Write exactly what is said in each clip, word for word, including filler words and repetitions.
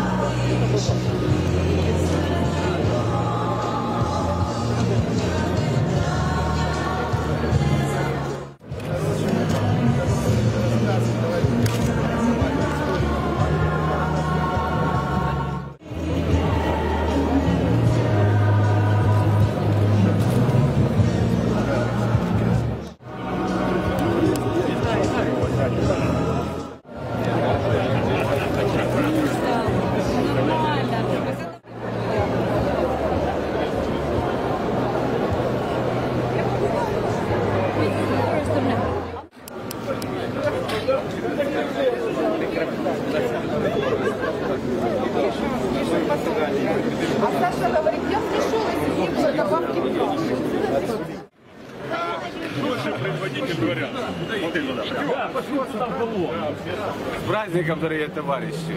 А Саша говорит, я пришел и сидел, добавки в Предводитель дворян. С праздником, дорогие товарищи!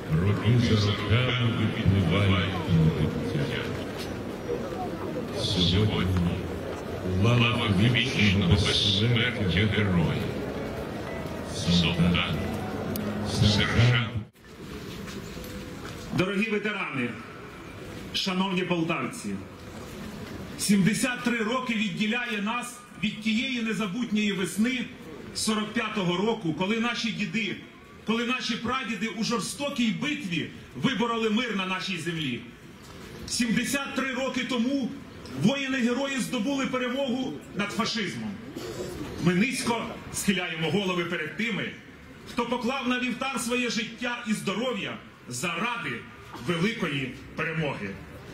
роки за роками випливають на життя. Сьогодні лава вічного безсмертя героїв. Солдат, сержант. Дорогі ветерани, шановні полтавці, сімдесят три роки відділяє нас від тієї незабутньої весни сорок п'ятого року, коли наші діди, коли наші прадіди у жорстокій битві вибороли мир на нашій землі. сімдесят три роки тому воїни-герої здобули перемогу над фашизмом. Ми низько схиляємо голови перед тими, хто поклав на вівтар своє життя і здоров'я заради великої перемоги.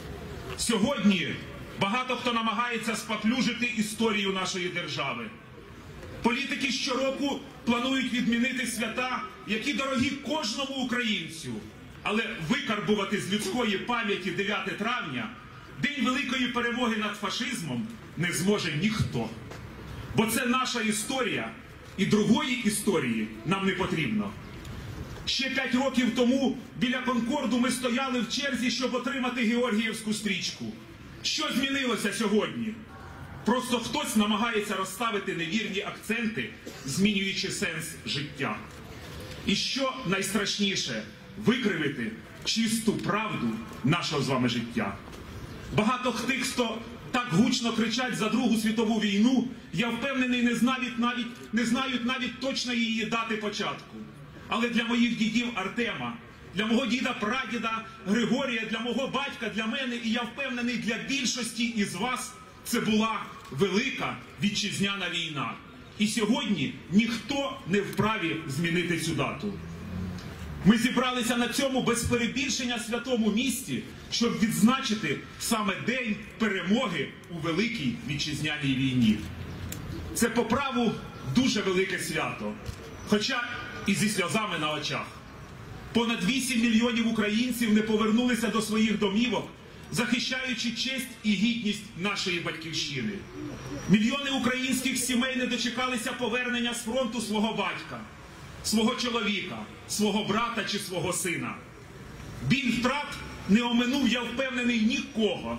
Сьогодні багато хто намагається спаплюжити історію нашої держави. Політики щороку планують відмінити свята, які дорогі кожному українцю. Але викарбувати з людської пам'яті дев'яте травня, День великої перемоги над фашизмом, не зможе ніхто. Бо це наша історія, і другої історії нам не потрібно. Ще п'ять років тому біля Конкорду ми стояли в черзі, щоб отримати Георгіївську стрічку. Що змінилося сьогодні? Просто хтось намагається розставити невірні акценти, змінюючи сенс життя. І що найстрашніше – викривити чисту правду нашого з вами життя. Багато тих, хто так гучно кричать за Другу світову війну, я впевнений, не знають навіть, не знають навіть точно її дати початку. Але для моїх дідів Артема, для мого діда-прадіда Григорія, для мого батька, для мене, і я впевнений, для більшості із вас, це була велика вітчизняна війна. І сьогодні ніхто не вправі змінити цю дату. Ми зібралися на цьому без перебільшення святому місці, щоб відзначити саме День перемоги у Великій вітчизняній війні. Це по праву дуже велике свято, хоча і зі сльозами на очах. Понад вісім мільйонів українців не повернулися до своїх домівок, захищаючи честь і гідність нашої батьківщини. Мільйони українських сімей не дочекалися повернення з фронту свого батька, свого чоловіка, свого брата чи свого сина. Біль втрат не оминув, я впевнений, нікого.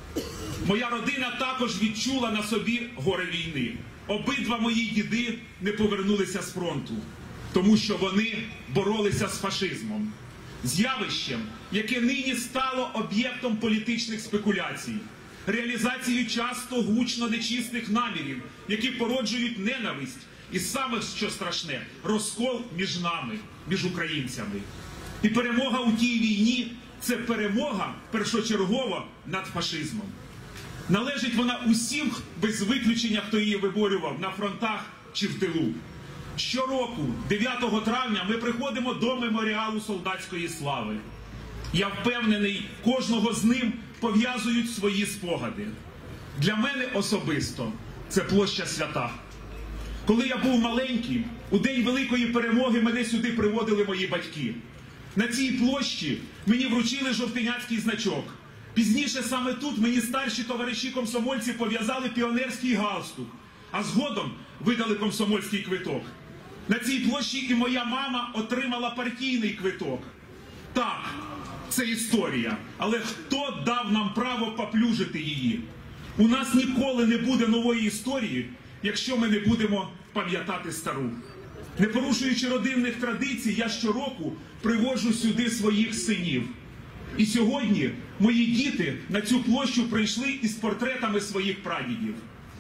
Моя родина також відчула на собі горе війни. Обидва мої діди не повернулися з фронту, тому що вони боролися з фашизмом. З явищем, яке нині стало об'єктом політичних спекуляцій, реалізацією часто гучно нечистих намірів, які породжують ненависть і саме, що страшне, розкол між нами, між українцями. І перемога у тій війні – це перемога першочергово над фашизмом. Належить вона усім, без виключення, хто її виборював на фронтах чи в тилу. Щороку, дев'ятого травня, ми приходимо до меморіалу солдатської слави. Я впевнений, кожного з ним пов'язують свої спогади. Для мене особисто це площа Свята. Коли я був маленьким, у День великої перемоги мене сюди приводили мої батьки. На цій площі мені вручили жовтеняцький значок. Пізніше саме тут мені старші товариші-комсомольці пов'язали піонерський галстук, а згодом видали комсомольський квиток. На цій площі і моя мама отримала партійний квиток. Так, це історія, але хто дав нам право поплюжити її? У нас ніколи не буде нової історії, якщо ми не будемо пам'ятати стару. Не порушуючи родинних традицій, я щороку приводжу сюди своїх синів. І сьогодні мої діти на цю площу прийшли із портретами своїх прадідів.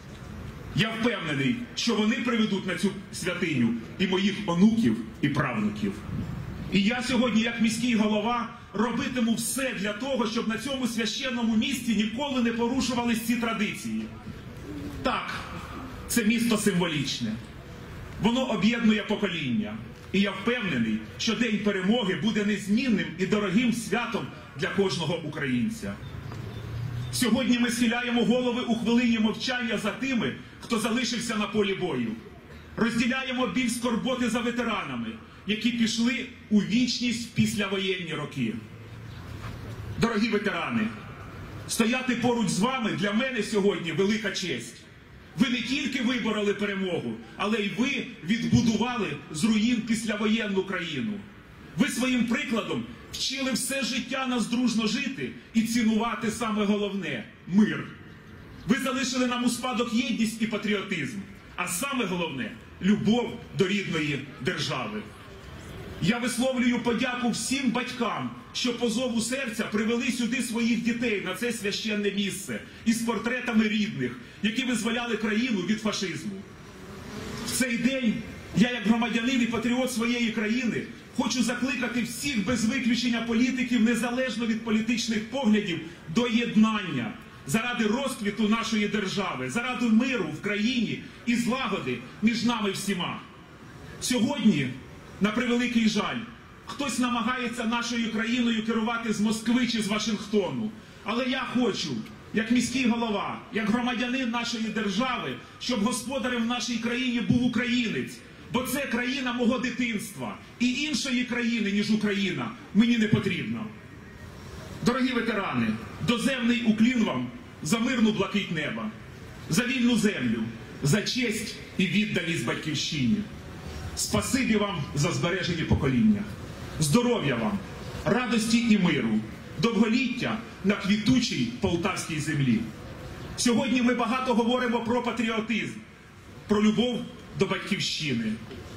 Я впевнений, що вони приведуть на цю святиню і моїх онуків, і правнуків. І я сьогодні, як міський голова, робитиму все для того, щоб на цьому священному місці ніколи не порушувались ці традиції. Так, це місто символічне. Воно об'єднує покоління. І я впевнений, що День перемоги буде незмінним і дорогим святом для кожного українця. Сьогодні ми схиляємо голови у хвилині мовчання за тими, хто залишився на полі бою. Розділяємо біль скорботи за ветеранами, які пішли у вічність в післявоєнні роки. Дорогі ветерани, стояти поруч з вами для мене сьогодні велика честь. Ви не тільки вибороли перемогу, але й ви відбудували з руїн післявоєнну країну. Ви своїм прикладом вчили все життя нас дружно жити і цінувати саме головне – мир. Ви залишили нам у спадок єдність і патріотизм, а саме головне – любов до рідної держави. Я висловлюю подяку всім батькам, що по зову серця привели сюди своїх дітей на це священне місце із портретами рідних, які визволяли країну від фашизму. В цей день я, як громадянин і патріот своєї країни, хочу закликати всіх без виключення політиків, незалежно від політичних поглядів, до єднання заради розквіту нашої держави, заради миру в країні і злагоди між нами всіма. Сьогодні, на превеликий жаль, хтось намагається нашою країною керувати з Москви чи з Вашингтону. Але я хочу, як міський голова, як громадянин нашої держави, щоб господарем в нашій країні був українець. Бо це країна мого дитинства. І іншої країни, ніж Україна, мені не потрібно. Дорогі ветерани, доземний уклін вам за мирну блакить неба, за вільну землю, за честь і відданість батьківщині. Спасибі вам за збережені покоління. Здоров'я вам, радості і миру, довголіття на квітучій полтавській землі. Сьогодні ми багато говоримо про патріотизм, про любов до батьківщини.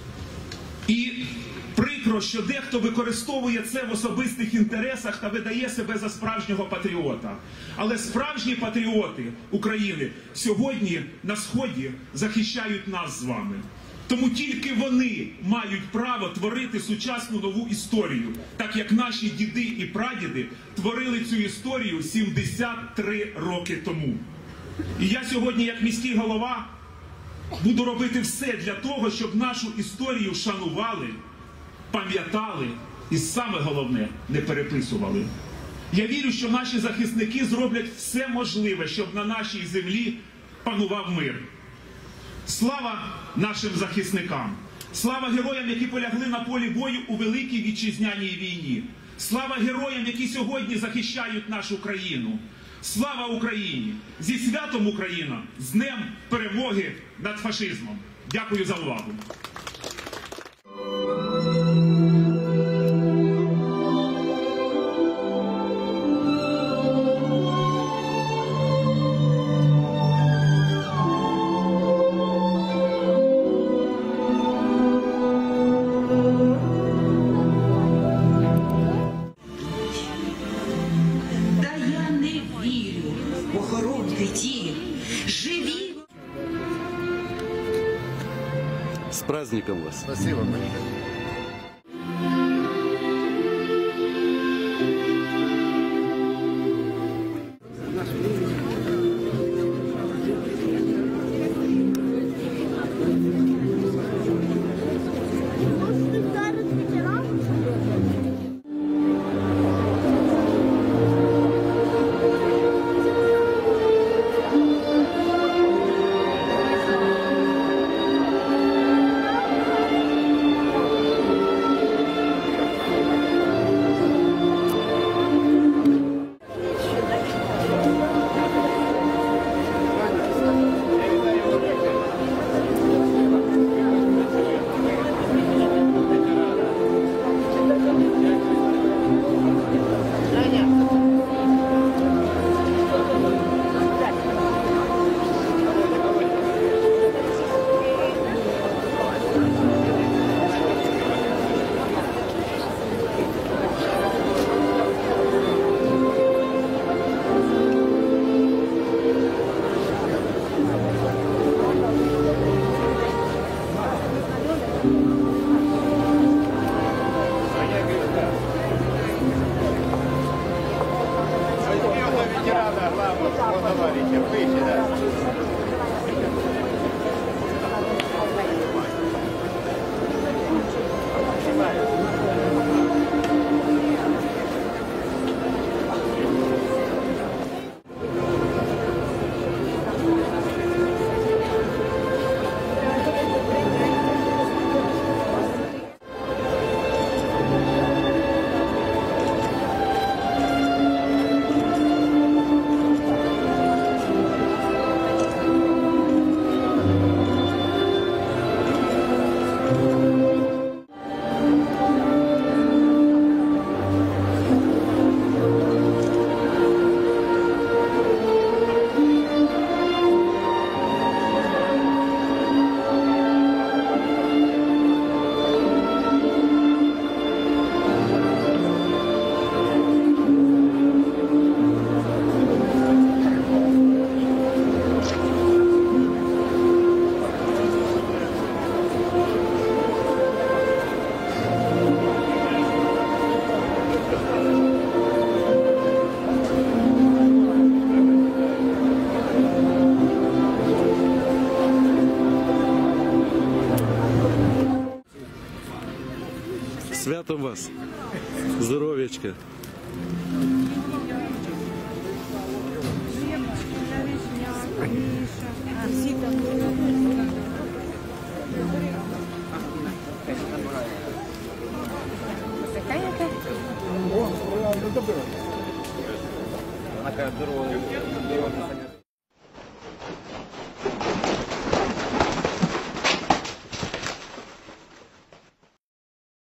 І прикро, що дехто використовує це в особистих інтересах та видає себе за справжнього патріота. Але справжні патріоти України сьогодні на Сході захищають нас з вами. Тому тільки вони мають право творити сучасну нову історію, так як наші діди і прадіди творили цю історію сімдесят три роки тому. І я сьогодні, як міський голова, буду робити все для того, щоб нашу історію шанували, пам'ятали і, саме головне, не переписували. Я вірю, що наші захисники зроблять все можливе, щоб на нашій землі панував мир. Слава нашим захисникам! Слава героям, які полягли на полі бою у Великій Вітчизняній війні! Слава героям, які сьогодні захищають нашу країну! Слава Україні! Зі святом Україна! З Днем перемоги над фашизмом! Дякую за увагу! С праздником вас! Спасибо большое. святом вас. Здоров'ячка. Вона каже, здорово.